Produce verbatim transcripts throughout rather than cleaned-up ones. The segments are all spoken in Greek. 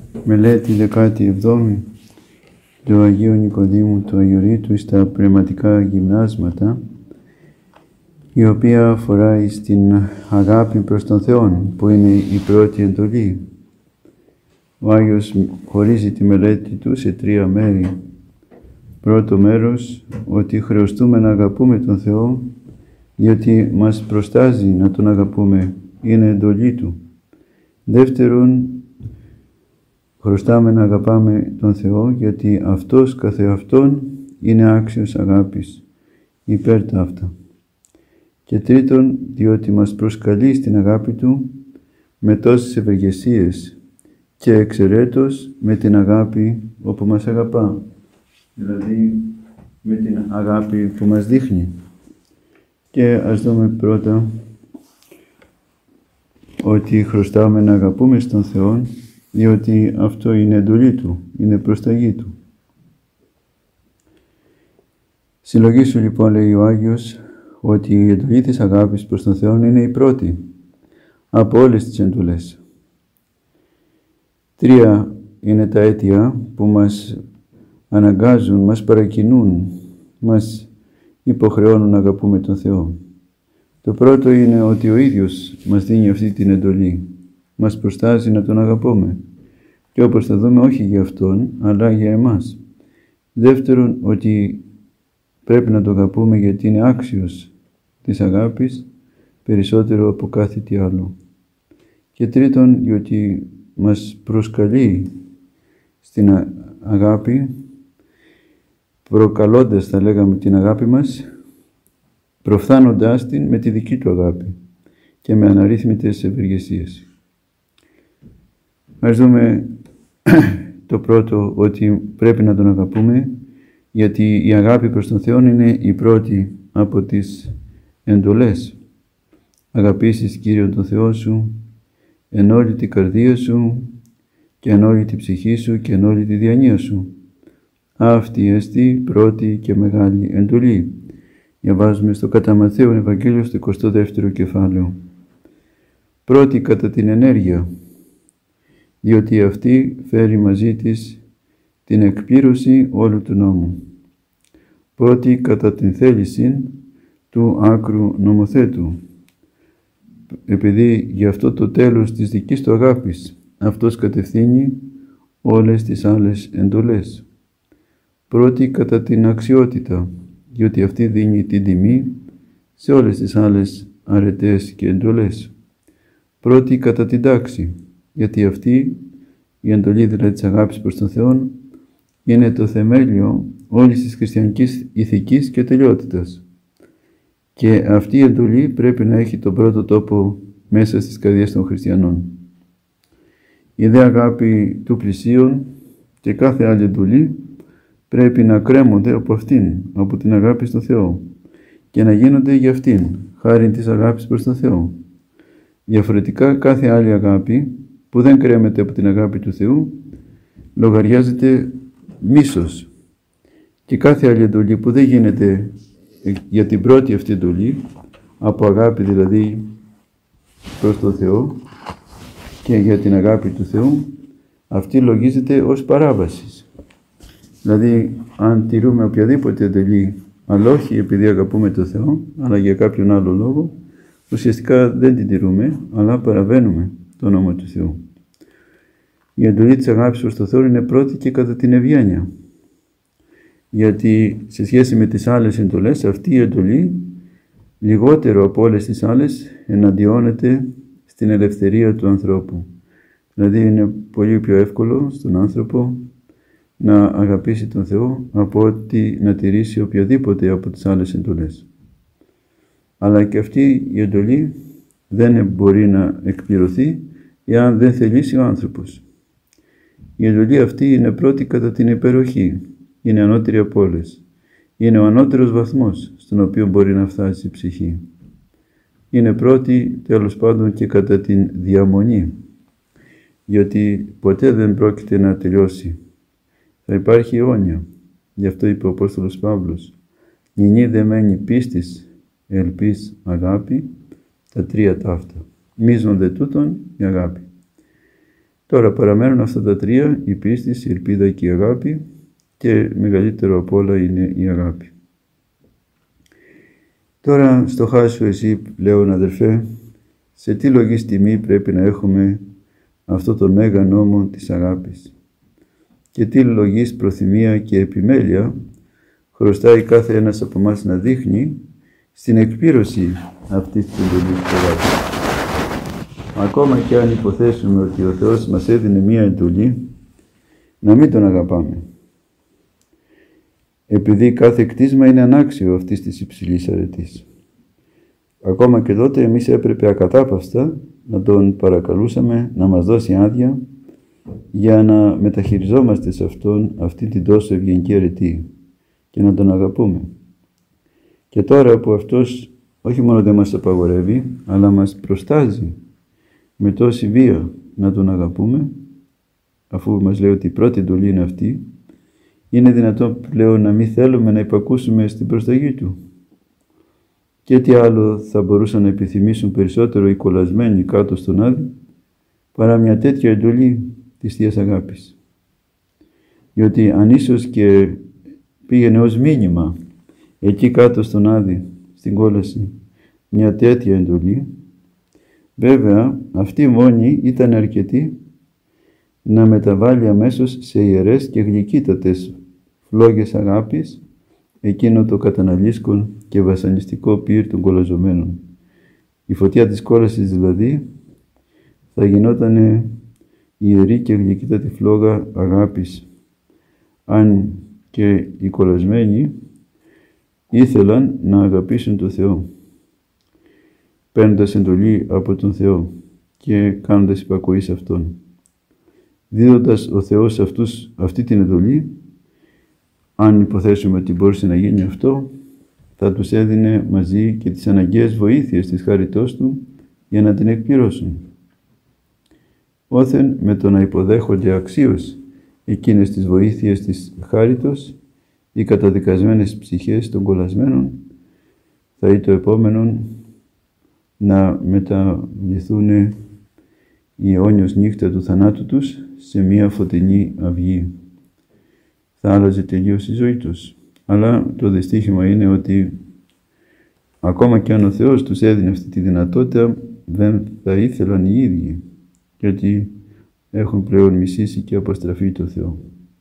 Μελέτη δεκάτη εβδόμη του Αγίου Νικοδήμου του Αγιορείτου στα πνευματικά γυμνάσματα, η οποία αφορά στην αγάπη προς τον Θεό, που είναι η πρώτη εντολή. Ο Άγιος χωρίζει τη μελέτη του σε τρία μέρη. Πρώτο μέρος, ότι χρεωστούμε να αγαπούμε τον Θεό, διότι μας προστάζει να τον αγαπούμε, είναι εντολή Του. Δεύτερον, χρωστάμε να αγαπάμε τον Θεό, γιατί Αυτός καθεαυτόν είναι άξιος αγάπης, υπέρ ταύτα. Και τρίτον, διότι μας προσκαλεί στην αγάπη Του με τόσες ευεργεσίες και εξαιρέτως με την αγάπη όπου μας αγαπά, δηλαδή με την αγάπη που μας δείχνει. Και ας δούμε πρώτα ότι χρωστάμε να αγαπούμε στον Θεό, διότι αυτό είναι εντολή Του, είναι προσταγή Του. Συλλογήσου λοιπόν, λέει ο Άγιος, ότι η εντολή της αγάπης προς τον Θεό είναι η πρώτη από όλες τις εντολές. Τρία είναι τα αίτια που μας αναγκάζουν, μας παρακινούν, μας υποχρεώνουν να αγαπούμε τον Θεό. Το πρώτο είναι ότι ο ίδιος μας δίνει αυτή την εντολή. Μας προστάζει να τον αγαπούμε. Και όπως θα δούμε, όχι για Αυτόν, αλλά για εμάς. Δεύτερον, ότι πρέπει να τον αγαπούμε γιατί είναι άξιος της αγάπης, περισσότερο από κάθε τι άλλο. Και τρίτον, διότι μας προσκαλεί στην αγάπη, προκαλώντας, θα λέγαμε, την αγάπη μας, προφθάνοντάς την με τη δική Του αγάπη και με αναρρύθμιτες ευεργεσίες. Ας δούμε το πρώτο, ότι πρέπει να τον αγαπούμε, γιατί η αγάπη προς τον Θεό είναι η πρώτη από τις εντολές. Αγαπήσεις Κύριον τον Θεό σου εν όλη την καρδία σου και εν όλη την ψυχή σου και εν όλη τη διανία σου. Αυτή εστί πρώτη και μεγάλη εντολή. Διαβάζουμε στο κατά Ματθαίον Ευαγγέλιο στο εικοστό δεύτερο κεφάλαιο. Πρώτη κατά την ενέργεια, διότι αυτή φέρει μαζί της την εκπλήρωση όλου του νόμου. Πρώτη κατά την θέληση του άκρου νομοθέτου, επειδή γι' αυτό το τέλος της δικής Του αγάπης Αυτός κατευθύνει όλες τις άλλες εντολές. Πρώτη κατά την αξιότητα, διότι αυτή δίνει την τιμή σε όλες τις άλλες αρετές και εντολές. Πρώτη κατά την τάξη, γιατί αυτή η εντολή δηλαδή της αγάπης προς τον Θεό είναι το θεμέλιο όλης της χριστιανικής ηθικής και τελειότητας. Και αυτή η εντολή πρέπει να έχει τον πρώτο τόπο μέσα στις καρδιές των χριστιανών. Η δε αγάπη του πλησίον και κάθε άλλη εντολή πρέπει να κρέμονται από αυτήν, από την αγάπη στον Θεό, και να γίνονται για αυτήν, χάρη της αγάπης προς τον Θεό. Διαφορετικά, κάθε άλλη αγάπη που δεν κρέμεται από την αγάπη του Θεού λογαριάζεται μίσος, και κάθε άλλη εντολή που δεν γίνεται για την πρώτη αυτή εντολή, από αγάπη δηλαδή προς τον Θεό και για την αγάπη του Θεού, αυτή λογίζεται ως παράβαση. Δηλαδή, αν τηρούμε οποιαδήποτε εντολή, αλλά όχι επειδή αγαπούμε τον Θεό, αλλά για κάποιον άλλο λόγο, ουσιαστικά δεν την τηρούμε, αλλά παραβαίνουμε το νόμο του Θεού. Η εντολή της αγάπης προς τον Θεό είναι πρώτη και κατά την ευγένεια. Γιατί σε σχέση με τις άλλες εντολές, αυτή η εντολή, λιγότερο από όλες τις άλλες, εναντιώνεται στην ελευθερία του ανθρώπου. Δηλαδή, είναι πολύ πιο εύκολο στον άνθρωπο να αγαπήσει τον Θεό από ότι να τηρήσει οποιαδήποτε από τις άλλες εντολές. Αλλά και αυτή η εντολή δεν μπορεί να εκπληρωθεί εάν δεν θελήσει ο άνθρωπος. Η εντολή αυτή είναι πρώτη κατά την υπεροχή, είναι ανώτερη από όλες. Είναι ο ανώτερος βαθμός στον οποίο μπορεί να φτάσει η ψυχή. Είναι πρώτη τέλος πάντων και κατά την διαμονή, διότι ποτέ δεν πρόκειται να τελειώσει. Θα υπάρχει αιώνια. Γι' αυτό είπε ο Απόστολος Παύλος, «Νηνή δεμένη πίστης, ελπίς, αγάπη, τα τρία ταύτα. Μείζον δε τούτον η αγάπη». Τώρα παραμένουν αυτά τα τρία, η πίστη, η ελπίδα και η αγάπη, και μεγαλύτερο απ' όλα είναι η αγάπη. Τώρα στοχάσου εσύ πλέον, αδερφέ, σε τι λογής τιμή πρέπει να έχουμε αυτό το μέγα νόμο της αγάπης και τι λογής προθυμία και επιμέλεια χρωστάει κάθε ένας από εμάς να δείχνει στην εκπλήρωση αυτής της εντολής της αγάπης. Ακόμα και αν υποθέσουμε ότι ο Θεός μας έδινε μία εντολή, να μην τον αγαπάμε, επειδή κάθε κτίσμα είναι ανάξιο αυτής της υψηλής αρετής. Ακόμα και τότε εμείς έπρεπε ακατάπαυστα να τον παρακαλούσαμε να μας δώσει άδεια για να μεταχειριζόμαστε σε αυτόν αυτή την τόσο ευγενική αρετή και να τον αγαπούμε. Και τώρα που αυτός όχι μόνο δεν μας απαγορεύει, αλλά μας προστάζει με τόση βία να τον αγαπούμε, αφού μας λέει ότι η πρώτη εντολή είναι αυτή, είναι δυνατόν πλέον να μην θέλουμε να υπακούσουμε στην προσταγή του. Και τι άλλο θα μπορούσαν να επιθυμήσουν περισσότερο οι κολλασμένοι κάτω στον Άδη, παρά μια τέτοια εντολή της Θείας Αγάπης. Διότι αν ίσως και πήγαινε ως μήνυμα εκεί κάτω στον Άδη, στην κόλαση, μια τέτοια εντολή, βέβαια αυτή μόνη ήταν αρκετή να μεταβάλει αμέσως σε ιερές και γλυκύτατες φλόγες αγάπης εκείνο το καταναλίσκον και βασανιστικό πύρ των κολαζωμένων. Η φωτιά της κόλασης δηλαδή θα γινόταν ιερή και γλυκύτατη φλόγα αγάπης, αν και οι κολλασμένοι ήθελαν να αγαπήσουν τον Θεό, παίρνοντας εντολή από τον Θεό και κάνοντας υπακοή σε Αυτόν. Δίδοντας ο Θεός σε αυτούς αυτή την εντολή, αν υποθέσουμε ότι μπορούσε να γίνει αυτό, θα τους έδινε μαζί και τις αναγκαίες βοήθειες της χάριτός Του για να την εκπληρώσουν. Όθεν με το να υποδέχονται αξίως εκείνες τις βοήθειες της χάριτος, οι καταδικασμένες ψυχές των κολλασμένων θα είναι το επόμενο να μεταβληθούν η αιώνιος νύχτα του θανάτου τους σε μία φωτεινή αυγή. Θα άλλαζε τελείως η ζωή τους. Αλλά το δυστύχημα είναι ότι ακόμα και αν ο Θεός τους έδινε αυτή τη δυνατότητα, δεν θα ήθελαν οι ίδιοι, γιατί έχουν πλέον μισήσει και αποστραφεί το Θεό.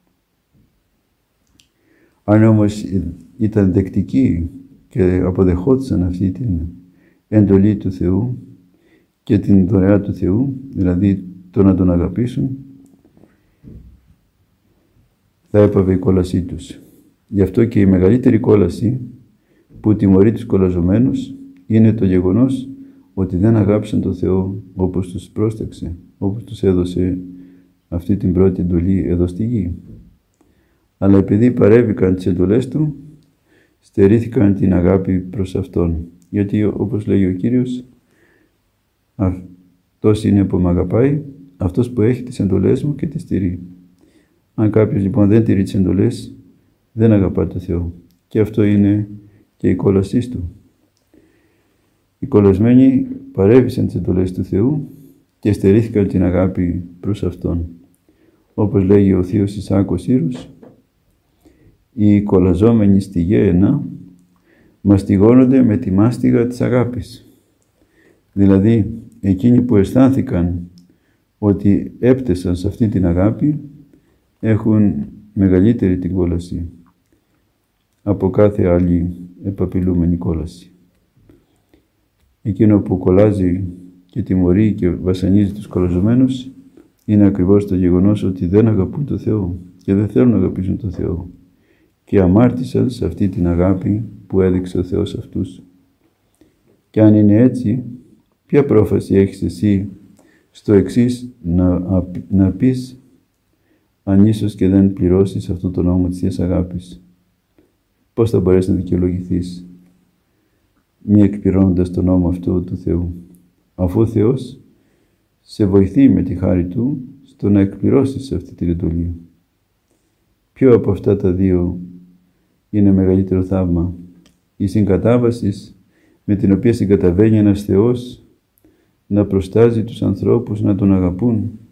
Αν όμως ήταν δεκτικοί και αποδεχόντουσαν αυτή την εντολή του Θεού και την δωρεά του Θεού, δηλαδή το να τον αγαπήσουν, θα έπαβε η κόλασή τους. Γι' αυτό και η μεγαλύτερη κόλαση που τιμωρεί τους κολλαζομένους είναι το γεγονός ότι δεν αγάπησαν τον Θεό όπως τους πρόσταξε, όπως τους έδωσε αυτή την πρώτη εντολή εδώ στη γη. Αλλά επειδή παρέβηκαν τις εντολές Του, στερήθηκαν την αγάπη προς Αυτόν. Γιατί όπως λέει ο Κύριος, αυτός είναι που με αγαπάει, αυτός που έχει τις εντολές μου και τις τηρεί. Αν κάποιος λοιπόν δεν τηρεί τις εντολές, δεν αγαπά τον Θεό. Και αυτό είναι και η κόλασή Του. Οι κολλασμένοι παρέβησαν τις εντολές του Θεού και στερήθηκαν την αγάπη προς Αυτόν. Όπως λέγει ο Θείος Ισάκος Ήρους, οι κολλαζόμενοι στη γέενα μαστιγώνονται με τη μάστιγα της αγάπης. Δηλαδή, εκείνοι που αισθάνθηκαν ότι έπτεσαν σε αυτή την αγάπη, έχουν μεγαλύτερη την κόλαση από κάθε άλλη επαπειλούμενη κόλαση. Εκείνο που κολλάζει και τιμωρεί και βασανίζει τους κολλαζομένους είναι ακριβώς το γεγονός ότι δεν αγαπούν τον Θεό και δεν θέλουν να αγαπήσουν τον Θεό και αμάρτησαν σε αυτή την αγάπη που έδειξε ο Θεός αυτούς. Και αν είναι έτσι, ποια πρόφαση έχεις εσύ στο εξής να, να πεις αν ίσως και δεν πληρώσεις αυτό το νόμο της Θείας Αγάπης? Πώς θα μπορέσεις να δικαιολογηθείς μη εκπληρώνοντας τον νόμο αυτό του Θεού, αφού ο Θεός σε βοηθεί με τη χάρη Του στο να εκπληρώσεις αυτή την εντολή? Ποιο από αυτά τα δύο είναι μεγαλύτερο θαύμα? Η συγκατάβαση με την οποία συγκαταβαίνει ένας Θεός να προστάζει τους ανθρώπους να Τον αγαπούν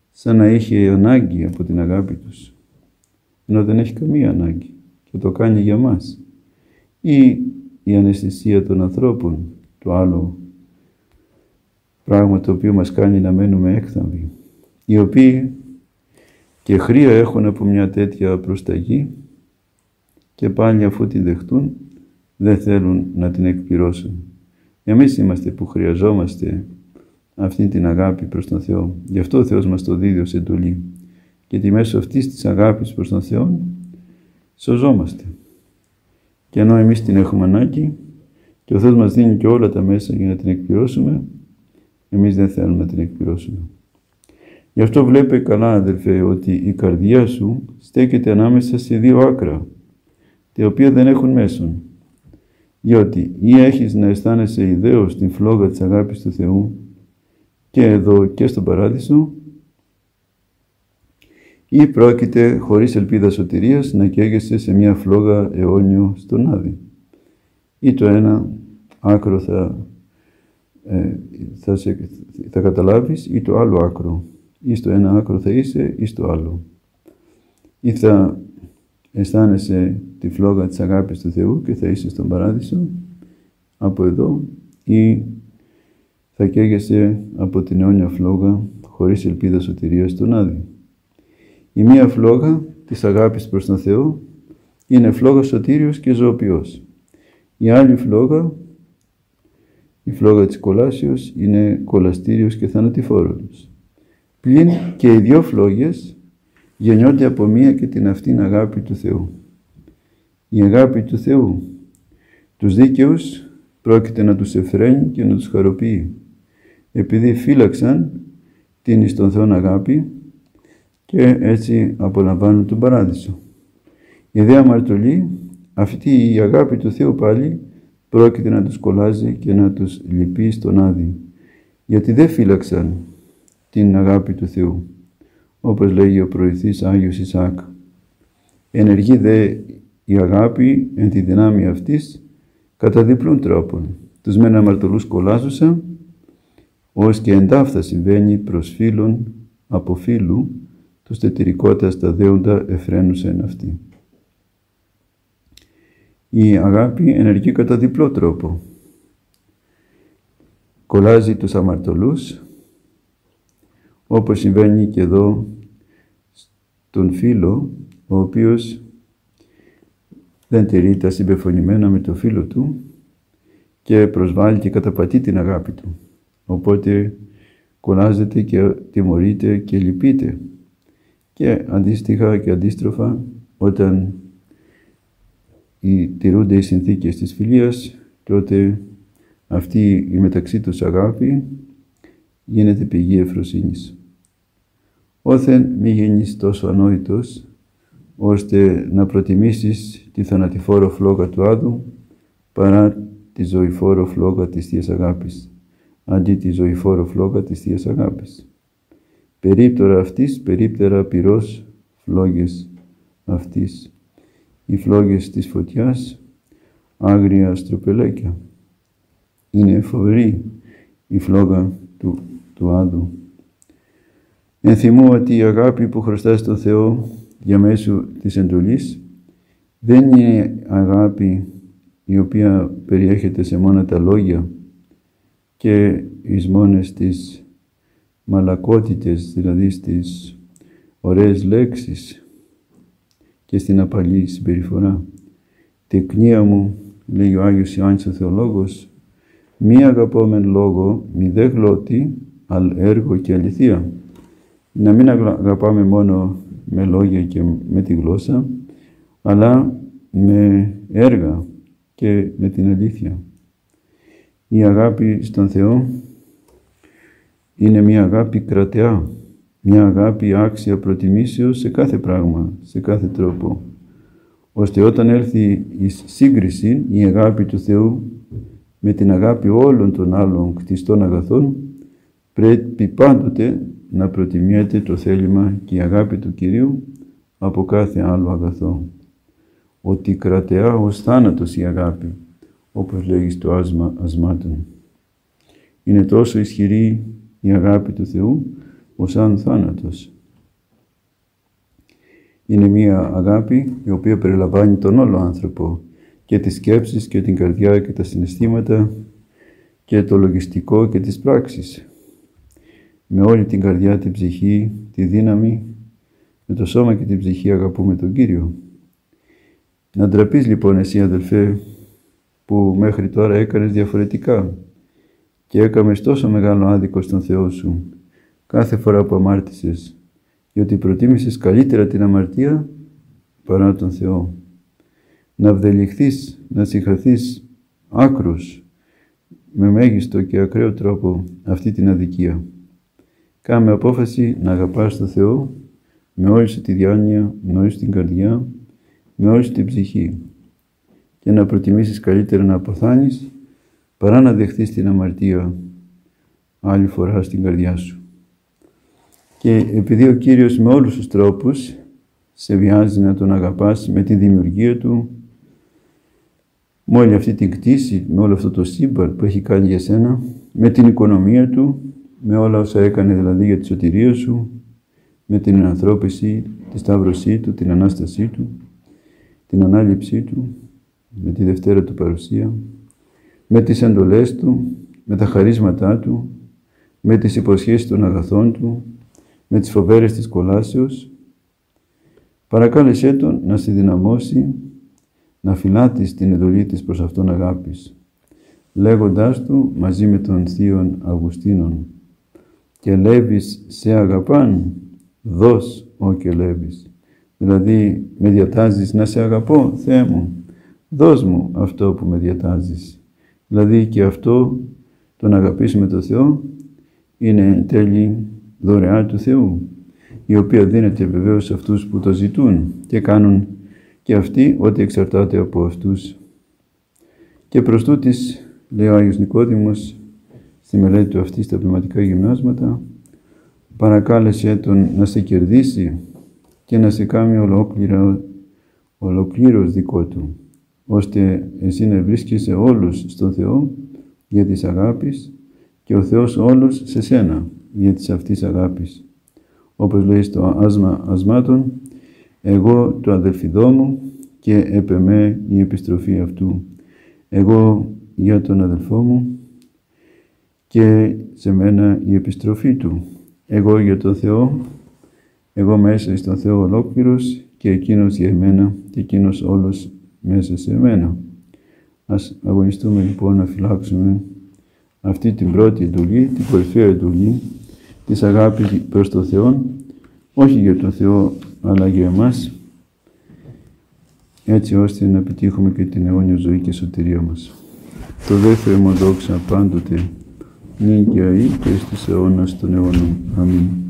σαν να είχε ανάγκη από την αγάπη τους, ενώ δεν έχει καμία ανάγκη και το κάνει για μας. Ή η αναισθησία των ανθρώπων, το άλλο πράγμα το οποίο μας κάνει να μένουμε έκθαμβοι, οι οποίοι και χρία έχουν από μια τέτοια προσταγή και πάλι αφού την δεχτούν δεν θέλουν να την εκπληρώσουν. Εμείς είμαστε που χρειαζόμαστε αυτή την αγάπη προς τον Θεό. Γι' αυτό ο Θεός μας το δίδει ως εντολή. Γιατί μέσω αυτής της αγάπης προς τον Θεό σωζόμαστε. Και ενώ εμείς την έχουμε ανάγκη και ο Θεός μας δίνει και όλα τα μέσα για να την εκπληρώσουμε, εμείς δεν θέλουμε να την εκπληρώσουμε. Γι' αυτό βλέπε καλά, αδελφέ, ότι η καρδιά σου στέκεται ανάμεσα σε δύο άκρα, τα οποία δεν έχουν μέσον. Διότι ή έχεις να αισθάνεσαι ιδέως την φλόγα της αγάπης του Θεού και εδώ και στον Παράδεισο, ή πρόκειται χωρίς ελπίδα σωτηρίας να καίγεσαι σε μια φλόγα αιώνιο στον Άδη. Ή το ένα άκρο θα, ε, θα, σε, θα καταλάβεις ή το άλλο άκρο. Ή στο ένα άκρο θα είσαι ή στο άλλο. Ή θα αισθάνεσαι τη φλόγα της αγάπης του Θεού και θα είσαι στον Παράδεισο από εδώ, ή θα καίγεσαι από την αιώνια φλόγα χωρίς ελπίδα σωτηρίας στον Άδη. Η μία φλόγα της αγάπης προς τον Θεό είναι φλόγα σωτήριος και ζωοποιός. Η άλλη φλόγα, η φλόγα της κολάσεως, είναι κολαστήριος και θανατηφόρος. Πλην και οι δύο φλόγες γεννιόνται από μία και την αυτήν αγάπη του Θεού. Η αγάπη του Θεού τους δίκαιους πρόκειται να τους εφραίνει και να τους χαροποιεί, επειδή φύλαξαν την εις τον Θεόν αγάπη και έτσι απολαμβάνουν τον Παράδεισο. Η δε αμαρτωλή, αυτή η αγάπη του Θεού πάλι, πρόκειται να τους κολλάζει και να τους λυπεί στον Άδη, γιατί δεν φύλαξαν την αγάπη του Θεού, όπως λέγει ο προηθής Άγιος Ισαάκ. Ενεργεί δε η αγάπη εν τη δυνάμει αυτής κατά διπλούν τρόπων. Τους μεν αμαρτωλούς κολλάζουσα, ως και εντάφθα συμβαίνει προς φίλων από φίλου, τους τετηρικότας τα δέοντα εφραίνουσαν αυτοί. Η αγάπη ενεργεί κατά διπλό τρόπο. Κολλάζει τους αμαρτωλούς, όπως συμβαίνει και εδώ στον φίλο, ο οποίος δεν τηρεί τα συμπεφωνημένα με το φίλο του και προσβάλλει και καταπατεί την αγάπη του. Οπότε κολλάζεται και τιμωρείται και λυπείται. Και αντίστοιχα και αντίστροφα, όταν οι, τηρούνται οι συνθήκες της φιλίας, τότε αυτή η μεταξύ τους αγάπη γίνεται πηγή ευφροσύνης. Όθεν μη γίνεις τόσο ανόητος, ώστε να προτιμήσεις τη θανατηφόρο φλόγα του Άδου παρά τη ζωηφόρο φλόγα της Θείας Αγάπης, αντί τη ζωηφόρο φλόγα της Θείας Αγάπης. Περίπτωρα αυτής, περίπτερα πυρός φλόγες αυτής. Οι φλόγες της φωτιάς, άγρια στροπελέκια. Είναι φοβερή η φλόγα του, του Άδου. Ενθυμώ ότι η αγάπη που χρωστάς στον Θεό για μέσω της εντολής δεν είναι αγάπη η οποία περιέχεται σε μόνα τα λόγια και εις μόνες τις μαλακότητες, δηλαδή στις ωραίες λέξεις και στην απαλή συμπεριφορά. Τεκνία μου, λέει ο Άγιος Ιωάννης ο Θεολόγος, μη αγαπώμεν λόγο, μη δε γλώτη, αλ έργο και αληθεία. Να μην αγαπάμε μόνο με λόγια και με τη γλώσσα, αλλά με έργα και με την αλήθεια. Η αγάπη στον Θεό είναι μια αγάπη κρατεά, μια αγάπη άξια προτιμήσεως σε κάθε πράγμα, σε κάθε τρόπο, ώστε όταν έλθει η σύγκριση, η αγάπη του Θεού με την αγάπη όλων των άλλων κτιστών αγαθών, πρέπει πάντοτε να προτιμιέται το θέλημα και η αγάπη του Κυρίου από κάθε άλλο αγαθό. Ότι κρατεά ως θάνατος η αγάπη, όπως λέγει στο άσμα ασμάτων. Είναι τόσο ισχυρή η αγάπη του Θεού, ως αν θάνατος. Είναι μία αγάπη η οποία περιλαμβάνει τον όλο άνθρωπο, και τις σκέψεις και την καρδιά και τα συναισθήματα και το λογιστικό και τις πράξεις. Με όλη την καρδιά, την ψυχή, τη δύναμη, με το σώμα και την ψυχή αγαπούμε τον Κύριο. Να ντραπείς λοιπόν εσύ, αδελφέ, που μέχρι τώρα έκανες διαφορετικά και έκαμες τόσο μεγάλο άδικο στον Θεό σου κάθε φορά που αμάρτησες, διότι προτίμησες καλύτερα την αμαρτία παρά τον Θεό. Να βδελιχθείς, να συγχαθείς άκρους με μέγιστο και ακραίο τρόπο αυτή την αδικία. Κάμε απόφαση να αγαπάς τον Θεό με όλη σου τη διάνοια, με όλη σου την καρδιά, με όλη σου την ψυχή, και να προτιμήσεις καλύτερα να αποθάνεις παρά να δεχθείς την αμαρτία άλλη φορά στην καρδιά σου. Και επειδή ο Κύριος με όλους τους τρόπους σε βιάζει να τον αγαπάς, με τη δημιουργία του, με όλη αυτή την κτήση, με όλο αυτό το σύμπαν που έχει κάνει για σένα, με την οικονομία του, με όλα όσα έκανε δηλαδή για τη σωτηρία σου, με την ενανθρώπιση, τη σταύρωσή του, την Ανάστασή του, την ανάληψή του, με τη Δευτέρα του παρουσία, με τις εντολές του, με τα χαρίσματά του, με τις υποσχέσεις των αγαθών του, με τις φοβέρες της κολάσεως. Παρακάλεσέ τον να σε δυναμώσει, να φυλάτεις την εντολή της προς αυτόν αγάπης, λέγοντάς του μαζί με τον Θείον Αυγουστίνον: «Και Λέβης σε αγαπάν, δώσ' ο και Λέβης». Δηλαδή, με διατάζεις να σε αγαπώ, Θεέ μου, δώσ' μου αυτό που με διατάζεις. Δηλαδή και αυτό, το να αγαπήσουμε τον Θεό, είναι εν τέλει δωρεά του Θεού, η οποία δίνεται βεβαίως σε αυτούς που το ζητούν και κάνουν και αυτοί ό,τι εξαρτάται από αυτούς. Και προς τούτης, λέει ο Άγιος Νικόδημος στη μελέτη του αυτή στα πνευματικά γυμνάσματα, παρακάλεσέ τον να σε κερδίσει και να σε κάνει ολόκληρο, ολοκλήρως δικό του, ώστε εσύ να βρίσκεσαι όλους στον Θεό για της αγάπης και ο Θεός όλους σε σένα για της αυτής αγάπης. Όπως λέει στο άσμα ασμάτων, εγώ του αδελφιδό μου και επ' εμέ η επιστροφή αυτού. Εγώ για τον αδελφό μου και σε μένα η επιστροφή του. Εγώ για τον Θεό, εγώ μέσα στον Θεό ολόκληρος και εκείνος για εμένα και εκείνος όλος μέσα σε εμένα. Ας αγωνιστούμε λοιπόν να φυλάξουμε αυτή την πρώτη εντολή, την κορυφαία εντολή της αγάπης προς τον Θεό, όχι για τον Θεό αλλά για εμάς, έτσι ώστε να πετύχουμε και την αιώνια ζωή και σωτηρία μας. Το δε Θεέ μου δόξα πάντοτε, νυν και αεί και εις τους αιώνας των αιώνων. Αμήν.